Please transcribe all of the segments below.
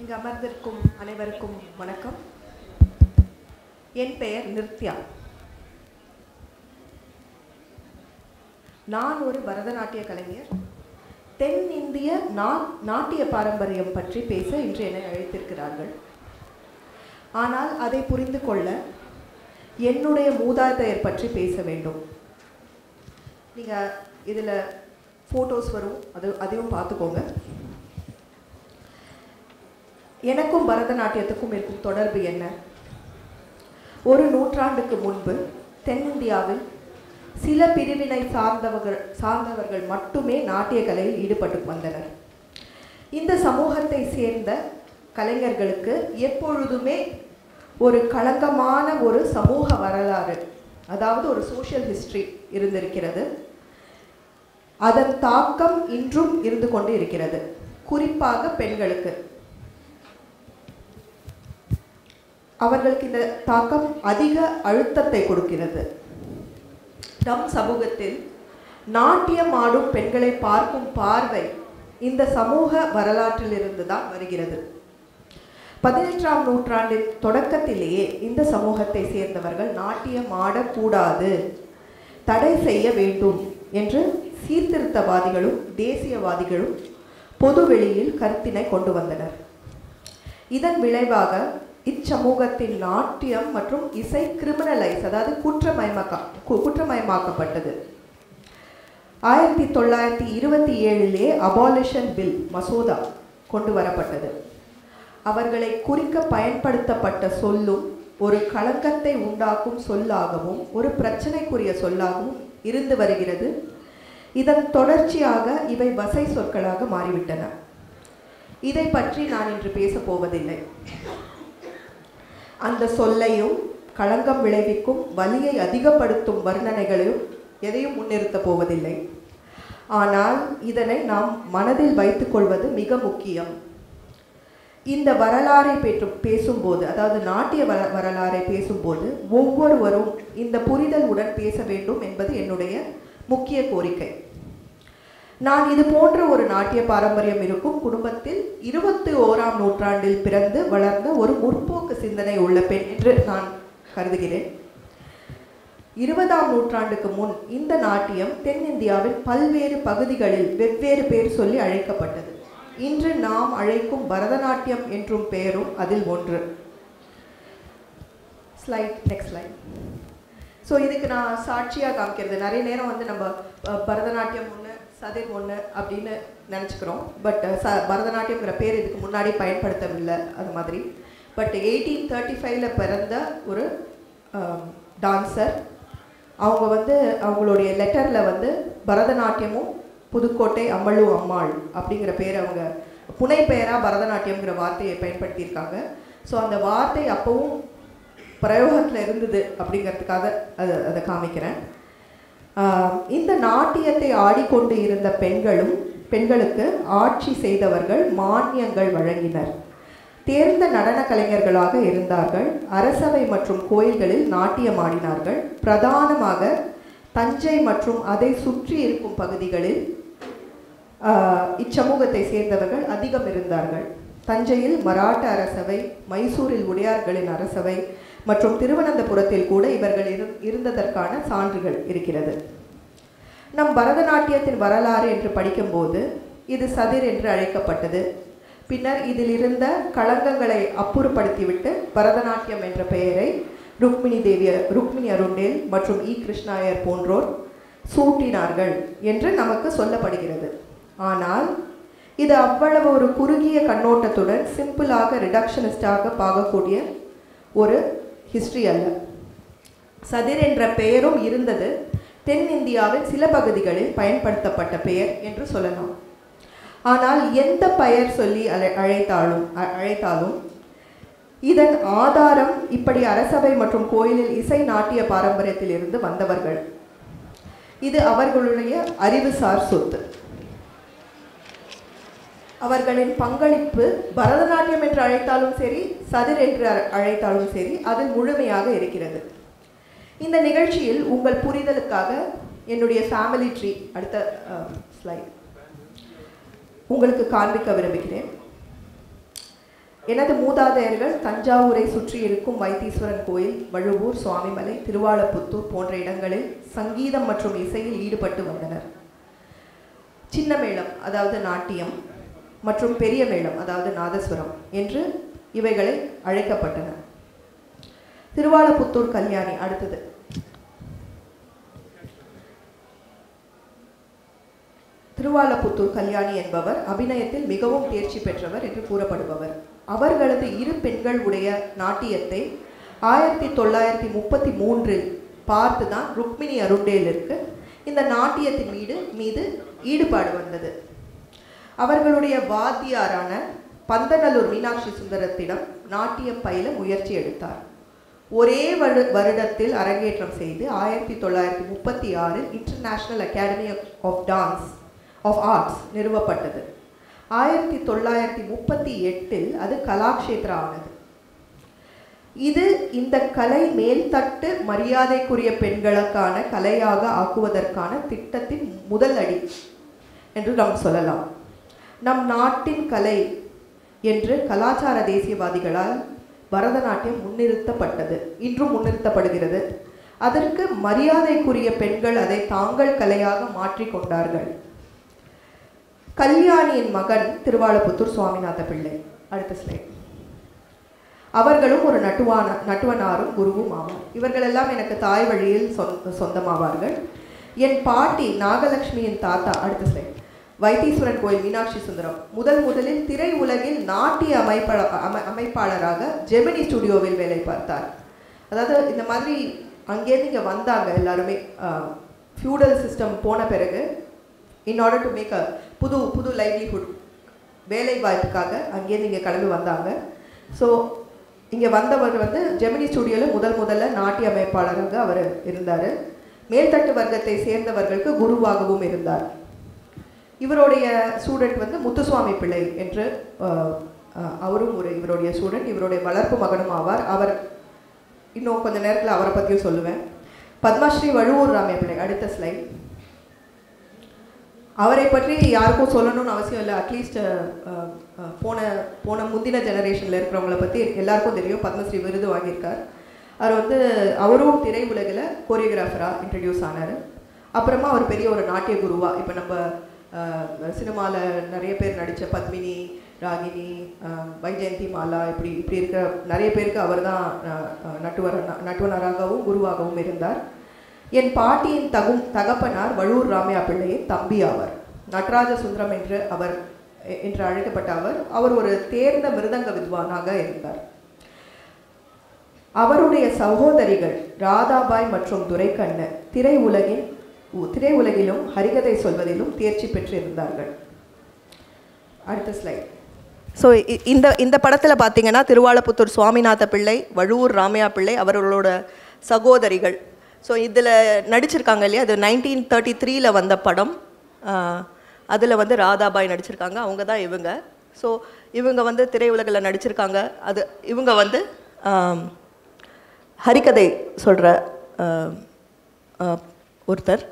இங்கு அமர்ந்திருக்கும் அனைவருக்கும் வணக்கம். என் பெயர் நிர்த்யா. நான் ஒரு பரதநாட்டிய கலைஞர். தென்னிந்திய நாட்டிய பாரம்பரியம் பற்றி பேச இன்று என்னை அழைத்திருக்கிறார்கள். ஆனால் அதை புரிந்து கொள்ள என்னுடைய மூதாதையர் பற்றி பேச வேண்டும். நீங்கள் இதில் ஃபோட்டோஸ் வரும், அதையும் பார்த்துக்கோங்க. எனக்கும் பரதநாட்டியத்துக்கும் இருக்கும் தொடர்பு என்ன? ஒரு நூற்றாண்டுக்கு முன்பு தென்னிந்தியாவில் சில பிரிவினை சார்ந்தவர்கள் மட்டுமே நாட்டிய கலையில் ஈடுபட்டு வந்தனர். இந்த சமூகத்தை சேர்ந்த கலைஞர்களுக்கு எப்பொழுதுமே ஒரு களங்கமான ஒரு சமூக வரலாறு, அதாவது ஒரு சோஷியல் ஹிஸ்டரி இருந்திருக்கிறது. அதன் தாக்கம் இன்றும் இருந்து கொண்டு இருக்கிறது. குறிப்பாக பெண்களுக்கு அவர்களுக்கு இந்த தாக்கம் அதிக அழுத்தத்தை கொடுக்கிறது. நம் சமூகத்தில் நாட்டியம் ஆடும் பெண்களை பார்க்கும் பார்வை இந்த சமூக வரலாற்றிலிருந்து தான் வருகிறது. 18ஆம் நூற்றாண்டின் தொடக்கத்திலேயே இந்த சமூகத்தை சேர்ந்தவர்கள் நாட்டியம் ஆடக்கூடாது, தடை செய்ய வேண்டும் என்று சீர்திருத்தவாதிகளும் தேசியவாதிகளும் பொதுவெளியில் கருத்தினை கொண்டு வந்தனர். இதன் விளைவாக இச்சமூகத்தின் நாட்டியம் மற்றும் இசை கிரிமினலைஸ், அதாவது குற்றமயமாக்கப்பட்டது. 1927 அபாலிஷன் பில் மசோதா கொண்டு வரப்பட்டது. அவர்களை குறிக்க பயன்படுத்தப்பட்ட சொல்லும் ஒரு களங்கத்தை உண்டாக்கும் சொல்லாகவும் ஒரு பிரச்சனைக்குரிய சொல்லாகவும் இருந்து வருகிறது. இதன் தொடர்ச்சியாக இவை வசை சொற்களாக மாறிவிட்டன. இதை பற்றி நான் இன்று பேசப் போவதில்லை. அந்த சொல்லையும் களங்கம் விளைவிக்கும் வலியை அதிகப்படுத்தும் வர்ணனைகளையும் எதையும் முன்னிறுத்தப் போவதில்லை. ஆனால் இதனை நாம் மனதில் வைத்துக் கொள்வது மிக முக்கியம். இந்த வரலாறை பேசும்போது, அதாவது நாட்டிய வரலாறை பேசும்போது ஒவ்வொருவரும் இந்த புரிதலுடன் பேச வேண்டும் என்பது என்னுடைய முக்கிய கோரிக்கை. நான் இது போன்ற ஒரு நாட்டிய பாரம்பரியம் இருக்கும் குடும்பத்தில் 21ஆம் நூற்றாண்டில் பிறந்து வளர்ந்த ஒரு முற்போக்கு சிந்தனை உள்ள பெண் என்று நான் கருதுகிறேன். 20ஆம் நூற்றாண்டுக்கு முன் இந்த நாட்டியம் தென்னிந்தியாவில் பல்வேறு பகுதிகளில் வெவ்வேறு பேர் சொல்லி அழைக்கப்பட்டது. இன்று நாம் அழைக்கும் பரதநாட்டியம் என்றும் பெயரும் அதில் ஒன்று. Next slide. ஸோ இதுக்கு நான் சாட்சியாக காமிக்கிறது. நிறைய நேரம் நம்ம பரதநாட்டியம் ஒன்று, சதிர் ஒன்று அப்படின்னு நினச்சிக்கிறோம். பட் பரதநாட்டியம்ங்கிற பேர் இதுக்கு முன்னாடி பயன்படுத்தவில்லை அது மாதிரி. பட் 1835 பிறந்த ஒரு டான்சர். அவங்க அவங்களுடைய லெட்டரில் பரதநாட்டியமும் புதுக்கோட்டை அம்மளு அம்மாள் அப்படிங்கிற பேர் அவங்க புனை பெயராக பரதநாட்டியம்ங்கிற வார்த்தையை பயன்படுத்தியிருக்காங்க. ஸோ அந்த வார்த்தை அப்போவும் பிரயோகத்தில் இருந்தது அப்படிங்கிறதுக்காக அதை காமிக்கிறேன். இந்த நாட்டியத்தை ஆடிக்கொண்டு இருந்த பெண்களுக்கு ஆட்சி செய்தவர்கள் மானியங்கள் வழங்கினர். தேர்ந்த நடன கலைஞர்களாக இருந்தார்கள். அரசவை மற்றும் கோயில்களில் நாட்டியம் ஆடினார்கள். பிரதானமாக தஞ்சை மற்றும் அதை சுற்றி இருக்கும் பகுதிகளில் இச்சமூகத்தை சேர்ந்தவர்கள் அதிகம் இருந்தார்கள். தஞ்சையில் மராட்ட அரசவை, மைசூரில் உடையார்களின் அரசவை மற்றும் திருவனந்தபுரத்தில் கூட இவர்கள் இருந்ததற்கான சான்றுகள் இருக்கிறது. நம் பரதநாட்டியத்தின் வரலாறு என்று படிக்கும்போது இது சதிர் என்று அழைக்கப்பட்டது. பின்னர் இதில் இருந்த களங்கங்களை அப்புறப்படுத்திவிட்டு பரதநாட்டியம் என்ற பெயரை ருக்மிணி அருண்டேல் மற்றும் கிருஷ்ணாயர் போன்றோர் சூட்டினார்கள் என்று நமக்கு சொல்லப்படுகிறது. ஆனால் இது அவ்வளவு ஒரு குறுகிய கண்ணோட்டத்துடன் சிம்பிளாக ரிடக்ஷனிஸ்டாக பார்க்கக்கூடிய ஒரு ஹிஸ்டரி அல்ல. சதிர் என்ற பெயரும் இருந்தது. தென்னிந்தியாவில் சில பகுதிகளில் பயன்படுத்தப்பட்ட பெயர் என்று சொல்லலாம். ஆனால் எந்த பெயர் சொல்லி அழைத்தாலும் இதன் ஆதாரம் இப்படி அரசவை மற்றும் கோயிலில் இசை நாட்டிய பாரம்பரியத்தில் இருந்து வந்தவர்கள். இது அவர்களுடைய அறிவுசார் சொத்து. அவர்களின் பங்களிப்பு பரதநாட்டியம் என்று அழைத்தாலும் சரி, சதிர் என்று அழைத்தாலும் சரி, அதில் முழுமையாக இருக்கிறது. இந்த நிகழ்ச்சியில் உங்கள் புரிதலுக்காக என்னுடைய ஃபேமிலி ட்ரீ அடுத்த ஸ்லைட் உங்களுக்கு காண்பிக்க விரும்புகிறேன். எனது மூதாதையர்கள் தஞ்சாவூரை சுற்றி இருக்கும் வைத்தீஸ்வரன் கோயில், வழுவூர், சுவாமிமலை, திருவாலப்புத்தூர் போன்ற இடங்களில் சங்கீதம் மற்றும் இசையில் ஈடுபட்டு வந்தனர். சின்ன மேளம் அதாவது நாட்டியம் மற்றும் பெரிய மேளம் அதாவது நாதஸ்வரம் என்று இவைகளை அழைக்கப்பட்டன. திருவாலப்புத்தூர் கல்யாணி அடுத்தது. திருவாலப்புத்தூர் கல்யாணி என்பவர் அபிநயத்தில் மிகவும் தேர்ச்சி பெற்றவர் என்று கூறப்படுபவர். அவர்களது இரு பெண்கள் உடைய நாட்டியத்தை 1933 பார்த்து தான் ருக்மிணி அருண்டேலிற்கு இந்த நாட்டியத்தின் மீது ஈடுபாடு வந்தது. அவர்களுடைய வாத்தியாரான பந்தநல்லூர் மீனாட்சி சுந்தரத்திடம் நாட்டியம் பயில முயற்சி எடுத்தார். ஒரே வருடத்தில் அரங்கேற்றம் செய்து 1936 இன்டர்நேஷனல் அகாடமி ஆஃப் ஆர்ட்ஸ் நிறுவப்பட்டது. 1938 அது கலாக்ஷேத்ரா ஆனது. இது இந்த கலை மேல்தட்டு மரியாதைக்குரிய பெண்களுக்கான கலையாக ஆக்குவதற்கான திட்டத்தின் முதல் அடி என்று நாம் சொல்லலாம். நம் நாட்டின் கலை என்று கலாச்சார தேசியவாதிகளால் பரதநாட்டியம் முன்னிறுத்தப்பட்டது, இன்றும் முன்னிறுத்தப்படுகிறது. அதற்கு மரியாதைக்குரிய பெண்கள் அதை தாங்கள் கலையாக மாற்றிக்கொண்டார்கள். கல்யாணியின் மகன் திருவாலப்புத்தூர் சுவாமிநாத பிள்ளை. அடுத்த ஸ்லைட். அவர்களும் ஒரு நட்டுவனாரும் குருவும் ஆவார். இவர்கள் எல்லாம் எனக்கு தாய் வழியில் சொந்தமாவார்கள். என் பாட்டி நாகலட்சுமியின் தாத்தா, அடுத்த ஸ்லைட், வைத்தீஸ்வரன் கோயில் மீனாட்சி சுந்தரம் முதலில் திரை உலகில் நாட்டிய அமைப்பாளராக ஜெமினி ஸ்டுடியோவில் வேலை பார்த்தார். அதாவது இந்த மாதிரி அங்கேருந்து இங்கே வந்தாங்க எல்லாருமே. ஃபியூடல் சிஸ்டம் போன பிறகு in order to make a புது லைவ்லிஹுட், வேலை வாய்ப்புக்காக அங்கேருந்து இங்கே கிளம்பி வந்தாங்க. ஸோ இங்கே வந்தவர் ஜெமினி ஸ்டுடியோவில் முதல்ல நாட்டிய அமைப்பாளராக அவர் இருந்தார். மேல்தட்டு வர்க்கத்தை சேர்ந்தவர்களுக்கு குருவாகவும் இருந்தார். இவருடைய ஸ்டூடெண்ட் முத்துசுவாமி பிள்ளை என்று அவரும் இவருடைய ஸ்டூடெண்ட், இவருடைய வளர்ப்பு மகனும் ஆவார். அவர் இன்னும் கொஞ்சம் நேரத்தில் அவரை பற்றியும் சொல்லுவேன். பத்மஸ்ரீ வழுவூர் ராமையா பிள்ளை. அடுத்த ஸ்லைட். அவரை பற்றி யாருக்கும் சொல்லணும்னு அவசியம் இல்லை. அட்லீஸ்ட் போன முந்தின ஜெனரேஷனில் இருக்கிறவங்கள பற்றி எல்லாருக்கும் தெரியும். பத்மஸ்ரீ விருது வாங்கியிருக்கார். அவர் அவரும் திரை உலகில் கோரியோகிராஃபராக இன்ட்ரடியூஸ் ஆனார். அப்புறமா அவர் பெரிய ஒரு நாட்டிய குருவாக, இப்போ நம்ம சினிமாவில் நிறைய பேர் நடித்த பத்மினி, ராகினி, வைஜெயந்தி மாலா இப்படி இருக்கிற நிறைய பேருக்கு அவர் தான் நட்டுவனராகவும் குருவாகவும் இருந்தார். என் பாட்டியின் தகப்பனார் வழுவூர் ராமையா பிள்ளையின் தம்பி ஆவர். நடராஜ சுந்தரம் என்று அழைக்கப்பட்ட அவர் ஒரு தேர்ந்த மிருதங்க வித்வானாக இருந்தார். அவருடைய சகோதரிகள் ராதாபாய் மற்றும் துரைக்கண்ணு திரை உலகிலும் ஹரிகதை சொல்வதிலும் தேர்ச்சி பெற்றிருந்தார்கள். அடுத்த ஸ்லைட். ஸோ இந்த படத்தில் பார்த்தீங்கன்னா திருவாலப்புத்தூர் சுவாமிநாத பிள்ளை, வழுவூர் ராமையா பிள்ளை அவர்களோட சகோதரிகள். ஸோ இதில் நடிச்சிருக்காங்க இல்லையா, அது 1933 வந்த படம். அதில் ராதாபாய் நடிச்சிருக்காங்க, அவங்க தான் இவங்க. ஸோ இவங்க திரையுலகில் நடிச்சிருக்காங்க. அது இவங்க ஹரிகதை சொல்கிற ஒருத்தர்.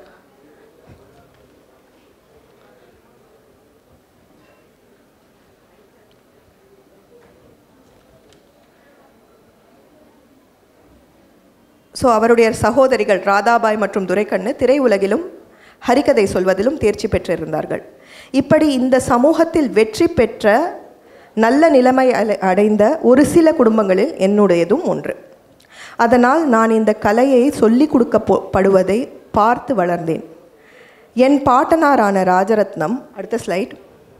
ஸோ அவருடைய சகோதரிகள் ராதாபாய் மற்றும் துரைக்கண்ணு திரை உலகிலும் ஹரிகதை சொல்வதிலும் தேர்ச்சி பெற்றிருந்தார்கள். இப்படி இந்த சமூகத்தில் வெற்றி பெற்ற நல்ல நிலைமை அடைந்த ஒரு சில குடும்பங்களில் என்னுடையதும் ஒன்று. அதனால் நான் இந்த கலையை சொல்லிக் கொடுக்கப்படுவதை பார்த்து வளர்ந்தேன். என் பாட்டனாரான ராஜரத்னம், அடுத்த ஸ்லைட்,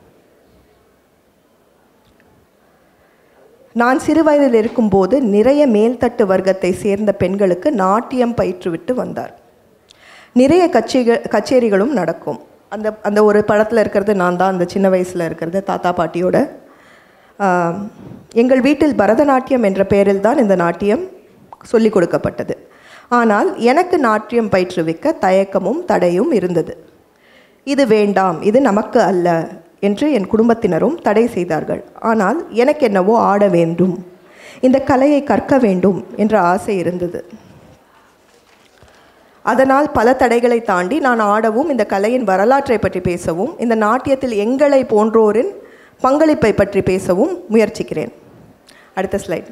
நான் சிறுவயதில் இருக்கும்போது நிறைய மேல்தட்டு வர்க்கத்தை சேர்ந்த பெண்களுக்கு நாட்டியம் பயிற்றுவிட்டு வந்தார். நிறைய கச்சேரிகளும் நடக்கும். அந்த ஒரு படத்தில் இருக்கிறது நான் தான், அந்த சின்ன வயசில் இருக்கிறது தாத்தா பாட்டியோட. எங்கள் வீட்டில் பரதநாட்டியம் என்ற பெயரில் தான் இந்த நாட்டியம் சொல்லிக் கொடுக்கப்பட்டது. ஆனால் எனக்கு நாட்டியம் பயிற்றுவிக்க தயக்கமும் தடையும் இருந்தது. இது வேண்டாம், இது நமக்கு அல்ல என்று என் குடும்பத்தினரும் தடை செய்தார்கள். ஆனால் எனக்கு என்னவோ ஆட வேண்டும், இந்த கலையை கற்க வேண்டும் என்ற ஆசை இருந்தது. அதனால் பல தடைகளை தாண்டி நான் ஆடவும், இந்த கலையின் வரலாற்றை பற்றி பேசவும், இந்த நாட்டியத்தில் எங்களை போன்றோரின் பங்களிப்பை பற்றி பேசவும் முயற்சிக்கிறேன். அடுத்த ஸ்லைட்.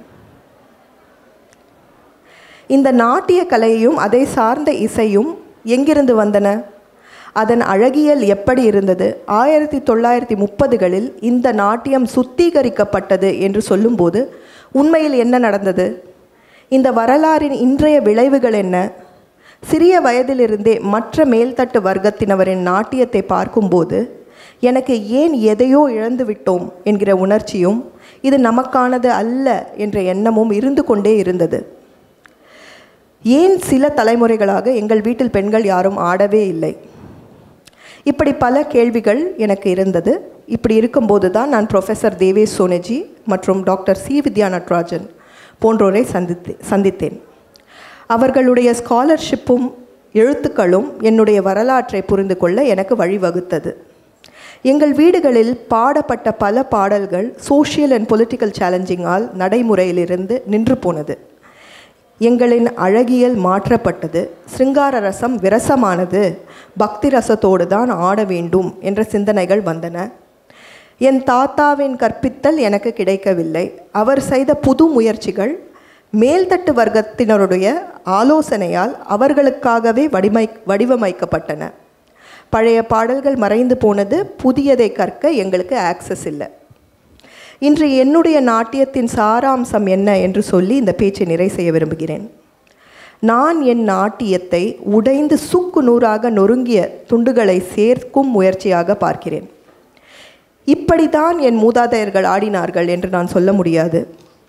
இந்த நாட்டிய கலையும் அதை சார்ந்த இசையும் எங்கிருந்து வந்தன? அதன் அழகியல் எப்படி இருந்தது? 1930களில் இந்த நாட்டியம் சுத்திகரிக்கப்பட்டது என்று சொல்லும்போது உண்மையில் என்ன நடந்தது? இந்த வரலாறின் இன்றைய விளைவுகள் என்ன? சிறிய வயதிலிருந்தே மற்ற மேல்தட்டு வர்க்கத்தினவரின் நாட்டியத்தை பார்க்கும்போது எனக்கு ஏன் எதையோ இழந்து விட்டோம் என்கிற உணர்ச்சியும் இது நமக்கானது அல்ல என்ற எண்ணமும் இருந்து கொண்டே இருந்தது. ஏன் சில தலைமுறைகளாக எங்கள் வீட்டில் பெண்கள் யாரும் ஆடவே இல்லை? இப்படி பல கேள்விகள் எனக்கு இருந்தது. இப்படி இருக்கும்போது தான் நான் ப்ரொஃபஸர் தேவேஷ் சோனேஜி மற்றும் டாக்டர் சி. வித்யா நட்ராஜன் போன்றோரை சந்தித்தேன். அவர்களுடைய ஸ்காலர்ஷிப்பும் எழுத்துக்களும் என்னுடைய வரலாற்றை புரிந்து கொள்ள எனக்கு வழிவகுத்தது. எங்கள் வீடுகளில் பாடப்பட்ட பல பாடல்கள் சோஷியல் அண்ட் பொலிட்டிக்கல் சேலஞ்சிங்கால் நடைமுறையிலிருந்து நின்று போனது. எங்களின் அழகியல் மாற்றப்பட்டது. சிருங்கார ரசம் விரசமானது, பக்தி ரசத்தோடு தான் ஆட வேண்டும் என்ற சிந்தனைகள் வந்தன. என் தாத்தாவின் கற்பித்தல் எனக்கு கிடைக்கவில்லை. அவர் செய்த புது முயற்சிகள் மேல்தட்டு வர்க்கத்தினருடைய ஆலோசனையால் அவர்களுக்காகவே வடிவமைக்கப்பட்டன. பழைய பாடல்கள் மறைந்து போனது. புதியதை கற்க எங்களுக்கு ஆக்சஸ் இல்லை. இன்று என்னுடைய நாட்டியத்தின் சாராம்சம் என்ன என்று சொல்லி இந்த பேச்சை நிறை செய்ய விரும்புகிறேன். நான் என் நாட்டியத்தை உடைந்து சுக்கு நூறாக நொறுங்கிய துண்டுகளை சேர்க்கும் முயற்சியாக பார்க்கிறேன். இப்படித்தான் என் மூதாதையர்கள் ஆடினார்கள் என்று நான் சொல்ல முடியாது.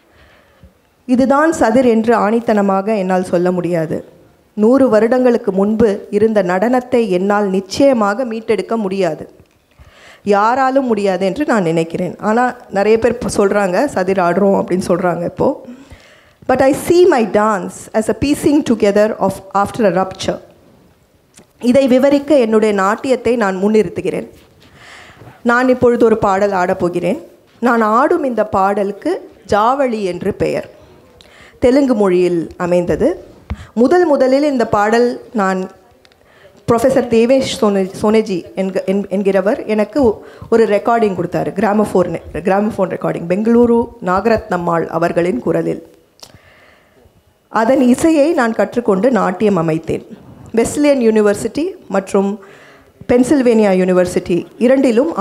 இதுதான் சதிர் என்று ஆணித்தனமாக என்னால் சொல்ல முடியாது. 100 வருடங்களுக்கு முன்பு இருந்த நடனத்தை என்னால் நிச்சயமாக மீட்டெடுக்க முடியாது. யாராலும் முடியாது என்று நான் நினைக்கிறேன். ஆனால் நிறைய பேர் சொல்கிறாங்க சதிர் ஆடுறோம் அப்படின்னு சொல்கிறாங்க இப்போது. But I see my dance as a piecing together of after a rupture. இதை விவரிக்க என்னுடைய நாட்டியத்தை நான் முன்னிறுத்துகிறேன். நான் இப்பொழுது ஒரு பாடல் ஆடப்போகிறேன். நான் ஆடும் இந்த பாடலுக்கு ஜாவளி என்று பெயர். தெலுங்கு மொழியில் அமைந்தது. முதலில் இந்த பாடல் நான் ப்ரொஃபஸர் தேவேஷ் சோனேஜி என்கிறவர் எனக்கு ஒரு ரெக்கார்டிங் கொடுத்தாரு. கிராமஃபோன் ரெக்கார்டிங், பெங்களூரு நாகரத்னம்மாள் அவர்களின் குரலில். அதன் இசையை நான் கற்றுக்கொண்டு நாட்டியம் அமைத்தேன். வெஸ்லியன் யூனிவர்சிட்டி மற்றும் பென்சில்வேனியா யூனிவர்சிட்டி இரண்டிலும்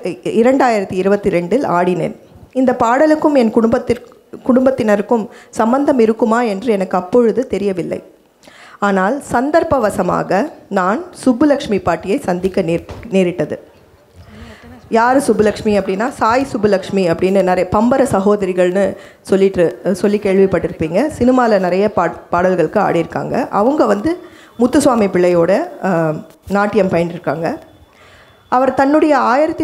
2022 ஆடினேன். இந்த பாடலுக்கும் என் குடும்பத்தினருக்கும் சம்பந்தம் இருக்குமா என்று எனக்கு அப்பொழுது தெரியவில்லை. ஆனால் சந்தர்ப்பவசமாக நான் சுப்புலக்ஷ்மி பாட்டியை சந்திக்க நேரிட்டது. யார் சுப்புலக்ஷ்மி அப்படின்னா, சாய் சுப்புலக்ஷ்மி அப்படின்னு நிறைய பம்பர சகோதரிகள்னு சொல்லி கேள்விப்பட்டிருப்பீங்க. சினிமாவில் நிறைய பாடல்களுக்கு ஆடியிருக்காங்க. அவங்க முத்துசுவாமி பிள்ளையோட நாட்டியம் பயின்றிருக்காங்க. அவர் தன்னுடைய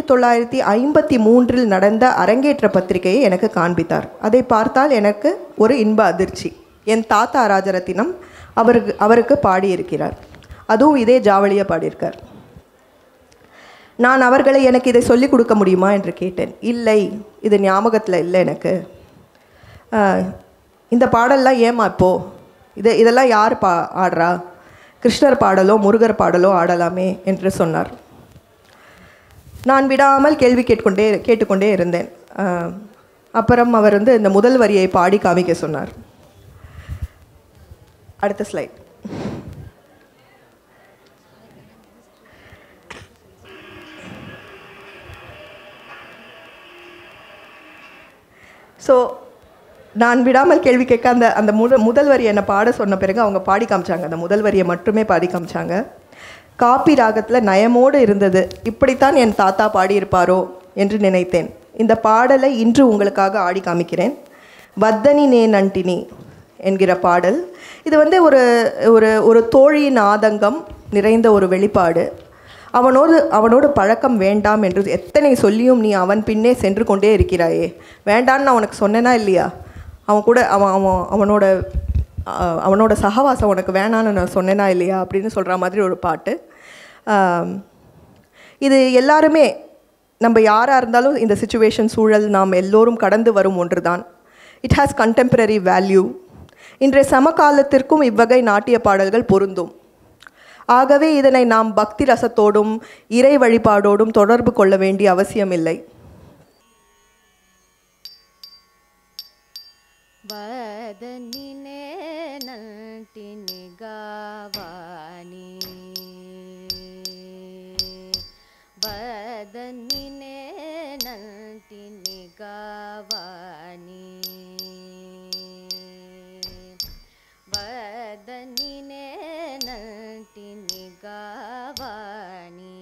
1953 நடந்த அரங்கேற்ற பத்திரிகையை எனக்கு காண்பித்தார். அதை பார்த்தால் எனக்கு ஒரு இன்ப அதிர்ச்சி. என் தாத்தா ராஜரத்தினம் அவருக்கு பாடியிருக்கிறார். அதுவும் இதே ஜாவளியை பாடியிருக்கார். நான் அவர்களை எனக்கு இதை சொல்லிக் கொடுக்க முடியுமா என்று கேட்டேன். இல்லை, இது ஞாபகத்தில் இல்லை எனக்கு. இந்த பாடல்லாம் ஏமா இப்போது இதெல்லாம் யார் ஆடுறா? கிருஷ்ணர் பாடலோ முருகர் பாடலோ ஆடலாமே என்று சொன்னார். நான் விடாமல் கேள்வி கேட்டுக்கொண்டே இருந்தேன். அப்புறம் அவர் இந்த முதல் வரியை பாடி காமிக்க சொன்னார். அடுத்த ஸ்லைட். ஸோ நான் விடாமல் கேள்வி கேட்க அந்த முதல் வரியை என்னை பாட சொன்ன பிறகு அவங்க பாடி காமிச்சாங்க. அந்த முதல் வரியை மட்டுமே பாடி காமிச்சாங்க. காப்பி ராகத்தில் நயமோடு இருந்தது. இப்படித்தான் என் தாத்தா பாடியிருப்பாரோ என்று நினைத்தேன். இந்த பாடலை இன்று உங்களுக்காக ஆடி காமிக்கிறேன். வத்தனி நே நண்டினி என்கிற பாடல். இது ஒரு தோழியின் ஆதங்கம் நிறைந்த ஒரு வெளிப்பாடு. அவனோடு பழக்கம் வேண்டாம் என்று எத்தனை சொல்லியும் நீ அவன் பின்னே சென்று கொண்டே இருக்கிறாயே, வேண்டான்னு நான் உனக்கு சொன்னேனா இல்லையா? அவன் கூட அவனோட சகவாசம் உனக்கு வேணான்னு நான் சொன்னேனா இல்லையா அப்படின்னு சொல்கிற மாதிரி ஒரு பாட்டு. இது எல்லாருமே நம்ம யாராக இருந்தாலும் இந்த சிச்சுவேஷன் சூழல் நாம் எல்லோரும் கடந்து வரும் ஒன்று தான். It has contemporary value. இன்றைய சமகாலத்திற்கும் இவ்வகை நாட்டிய பாடல்கள் பொருந்தும். ஆகவே இதனை நாம் பக்தி ரசத்தோடும் இறை வழிபாடோடும் தொடர்பு கொள்ள வேண்டிய அவசியமில்லை. వదనినే నంటిని గావాని వదనినే నంటిని గావాని వదనినే నంటిని గావాని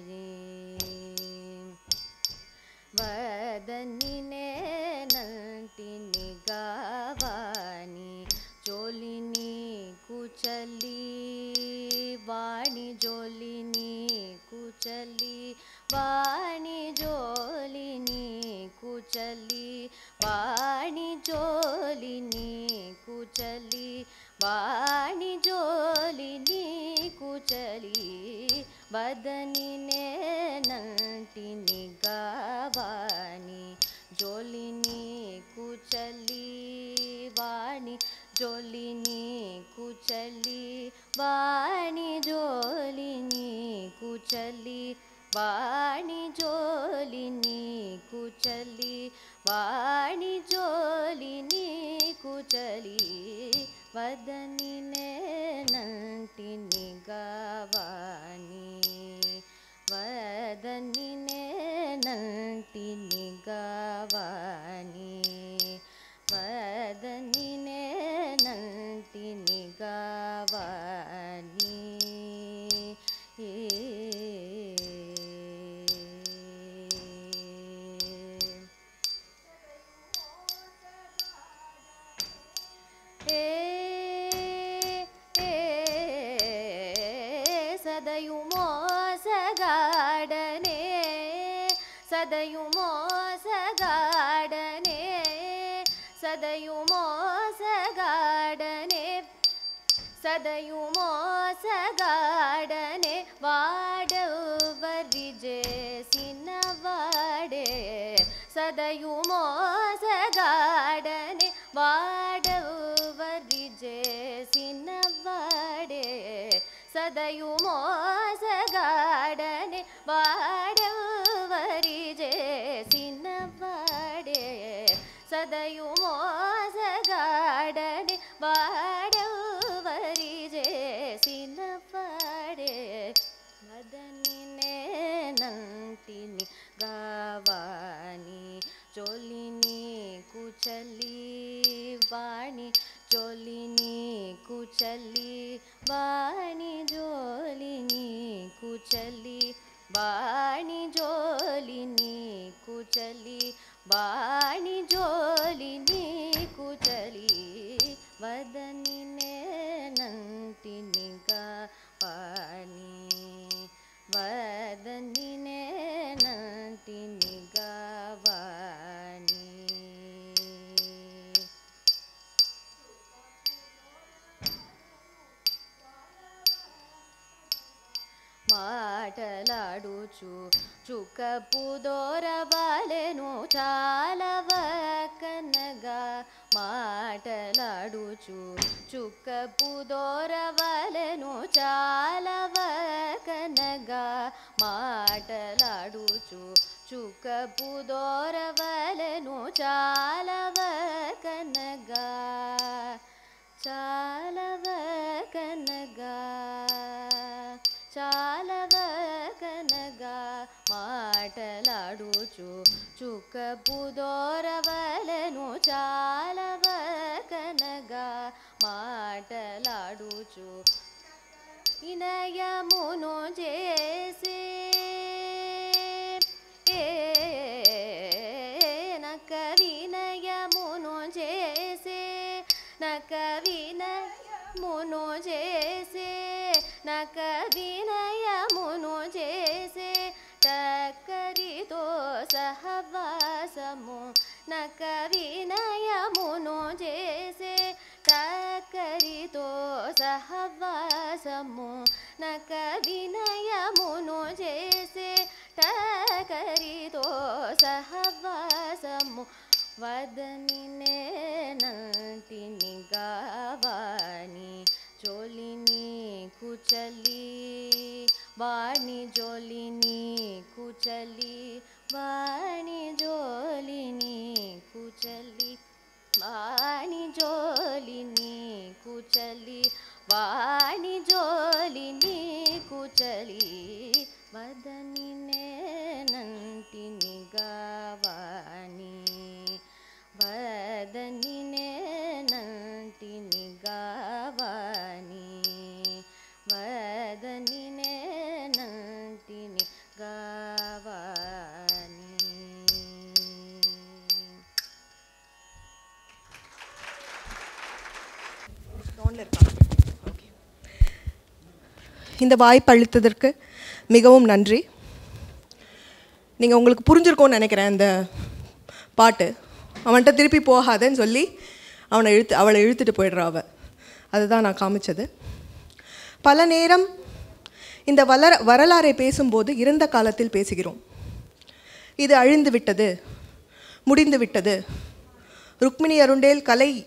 వదనినే నంటిని గావాని జోలిని కుచలి వాణి జోలిని కుచలి వాణి జోలిని కుచలి వాణి జోలిని కుచలి వాణి జోలిని కుచలి వదనినే నంటిని గావాని జోలిని కుచలి వాణి జోలిని కుచలి వాణి జోలిని కుచలి వాణి జోలిని కుచలి వాణి జోలిని కుచలి వదనినే నంటిని గావాని వదనినే నంటిని గావాని వదనినే నంటిని గావాని సదయు మోసగాడనే సదయు మోసగాడనే సదయు మోసగాడనే సదయు మోసగాడనే వాడెవ్వరి చేసిన వాడే సదయు మోసగాడనే వాడెవ్వరి చేసిన వాడే సదయు మోసగాడనే వాడెవ్వరి చేసిన వాడే సదయు మోసగాడనే వాడెవ్వరి చేసిన వాడే వదనినే నంటిని గావాని జోలిని కుచలి వాణి జోలిని కుచలి వాణి జోలిని కుచలి వాణి జోలిని కుచలి వాణి జోలిని కుచలి వదనినే నంటిని గావాని వదనినే నంటిని గావాని మాటలాడుచు చుక్కపు దోరవాలెను చాలవకనగా మాటలాడుచు చుక్కపు దోరవాలెను చాలవకనగా మాటలాడుచు చుక్కపు దోరవాలెను చాలవకనగా చాలవకనగా చాలవకనగా మాటలాడుచు చుక్కపు దోరవలెను చాలవకనగా మాటలాడుచు వినయమును చేసే నక వినయమును చేసే నక వినయమును చేసే నక వినయమును చేసే టక్కరితో సహవాసము నక వినయమును చేసే టక్కరితో సహవాసము నక వినయమును చేసే టక్కరితో సహవాసము వదనినే నంటిని గావాని జోలిని కుచలి వాణి జోలిని కుచలి వాణి జోలిని కుచలి வாணி ஜோலினி குச்சலி வாணி ஜோலினி குச்சலி வதனினே நந்தினி காவாணி வதனினே நந்தினி காவாணி வதனினே நந்தினி காவாணி. இந்த வாய்ப்பு அளித்ததற்கு மிகவும் நன்றி. நீங்கள் உங்களுக்கு புரிஞ்சிருக்கோன்னு நினைக்கிறேன். இந்த பாட்டு அவன்கிட்ட திருப்பி போகாதன்னு சொல்லி அவளை இழுத்துட்டு போயிடுறா அவ. அதுதான் நான் காமிச்சது. பல நேரம் இந்த வரலாறை பேசும்போது இறந்த காலத்தில் பேசுகிறோம். இது அழிந்து விட்டது, முடிந்து விட்டது. ருக்மிணி அருண்டேல்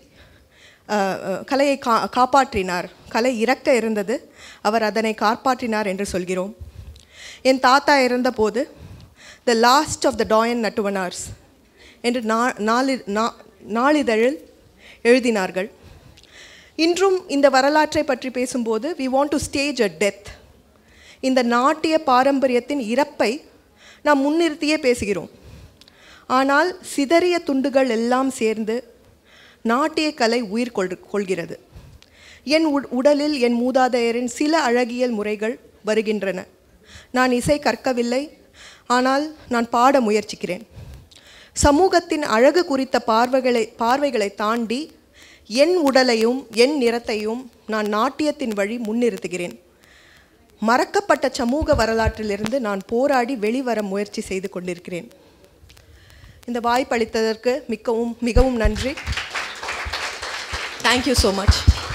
கலையை காப்பாற்றினார், கலை இறக்க இருந்தது, அவர் அதனை காப்பாற்றினார் என்று சொல்கிறோம். என் தாத்தா இறந்தபோது த லாஸ்ட் ஆஃப் த டாயன் நட்டுவனார்ஸ் என்று நாளிதழில் எழுதினார்கள். இன்றும் இந்த வரலாற்றை பற்றி பேசும்போது we want to stage a death. இந்த நாட்டிய பாரம்பரியத்தின் இறப்பை நாம் முன்னிறுத்தியே பேசுகிறோம். ஆனால் சிதறிய துண்டுகள் எல்லாம் சேர்ந்து நாட்டிய கலை உயிர் கொள்கிறது. என் உடலில் என் மூதாதையரின் சில அழகியல் முறைகள் வருகின்றன. நான் இசை கற்கவில்லை, ஆனால் நான் பாட முயற்சிக்கிறேன். சமூகத்தின் அழகு குறித்த பார்வைகளை தாண்டி என் உடலையும் என் நிறத்தையும் நான் நாட்டியத்தின் வழி முன்னிறுத்துகிறேன். மறக்கப்பட்ட சமூக வரலாற்றிலிருந்து நான் போராடி வெளிவர முயற்சி செய்து கொண்டிருக்கிறேன். இந்த வாய்ப்பளித்ததற்கு மிகவும் நன்றி. Thank you so much.